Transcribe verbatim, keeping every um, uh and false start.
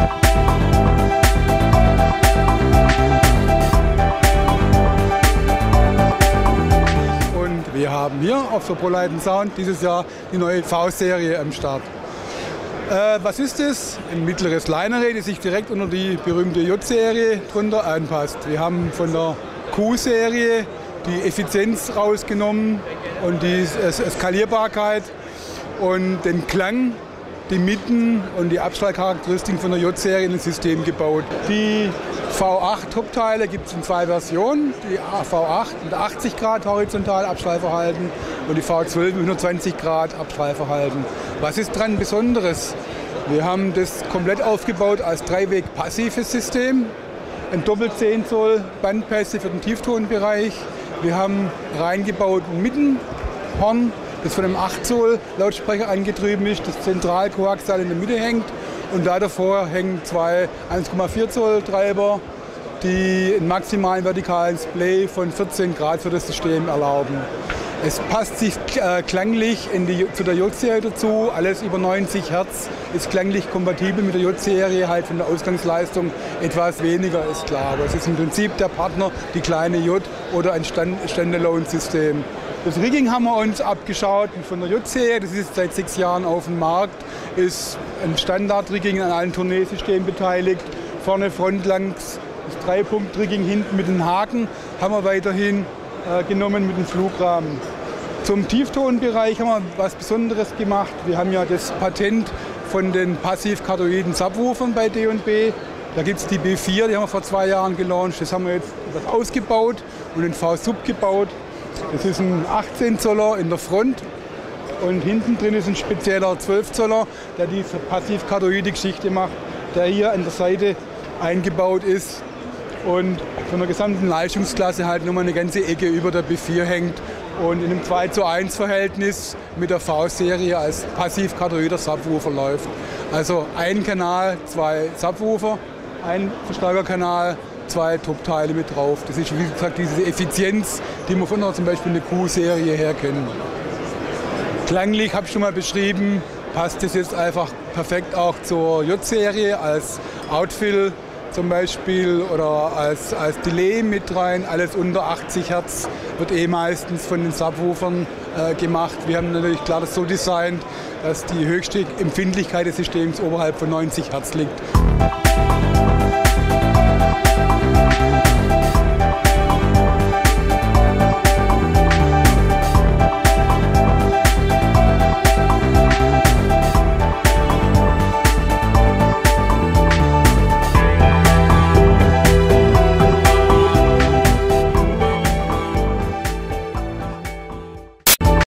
Und wir haben hier auf der ProLight Sound dieses Jahr die neue V-Serie am Start. Äh, was ist das? Ein mittleres Line-Array, das sich direkt unter die berühmte J-Serie drunter anpasst. Wir haben von der Q-Serie die Effizienz rausgenommen und die Skalierbarkeit und den Klang, die Mitten und die Abstrahlcharakteristiken von der J-Serie in das System gebaut. Die V acht Top-Teile gibt es in zwei Versionen. Die V acht mit achtzig Grad horizontal Abstrahlverhalten und die V zwölf mit hundertzwanzig Grad Abstrahlverhalten. Was ist dran Besonderes? Wir haben das komplett aufgebaut als Dreiweg-passives System. Ein doppelt zehn Zoll Bandpässe für den Tieftonbereich. Wir haben reingebaut ein Mittenhorn, das von einem acht Zoll Lautsprecher angetrieben ist, das zentral koaxial in der Mitte hängt. Und da davor hängen zwei eins Komma vier Zoll Treiber, die einen maximalen vertikalen Splay von vierzehn Grad für das System erlauben. Es passt sich äh, klanglich in die, zu der J-Serie dazu. Alles über neunzig Hertz ist klanglich kompatibel mit der J-Serie, halt von der Ausgangsleistung etwas weniger, ist klar. Aber es ist im Prinzip der Partner, die kleine J oder ein Stand Standalone-System. Das Rigging haben wir uns abgeschaut von der J-Serie, das ist seit sechs Jahren auf dem Markt, ist ein Standard-Rigging an allen Tourneesystemen beteiligt. Vorne frontlangs das Dreipunkt-Rigging, hinten mit den Haken haben wir weiterhin äh, genommen mit dem Flugrahmen. Zum Tieftonbereich haben wir was Besonderes gemacht. Wir haben ja das Patent von den passiv-kardioiden Subwoofern bei D und B. Da gibt es die B vier, die haben wir vor zwei Jahren gelauncht. Das haben wir jetzt etwas ausgebaut und den V-Sub gebaut. Das ist ein achtzehn Zoller in der Front und hinten drin ist ein spezieller zwölf Zoller, der diese passiv-kardioide Geschichte macht, der hier an der Seite eingebaut ist und von der gesamten Leistungsklasse halt nochmal eine ganze Ecke über der B vier hängt und in einem zwei zu eins Verhältnis mit der V-Serie als passiv-kardioider Subwoofer läuft. Also ein Kanal, zwei Subwoofer, ein Verstärkerkanal, zwei Top-Teile mit drauf. Das ist, wie gesagt, diese Effizienz, die wir von der zum Beispiel eine Q-Serie her kennen. Klanglich, habe ich schon mal beschrieben, passt das jetzt einfach perfekt auch zur J-Serie als Outfill zum Beispiel oder als, als Delay mit rein. Alles unter achtzig Hertz wird eh meistens von den Subwoofern äh, gemacht. Wir haben natürlich klar das so designt, dass die höchste Empfindlichkeit des Systems oberhalb von neunzig Hertz liegt.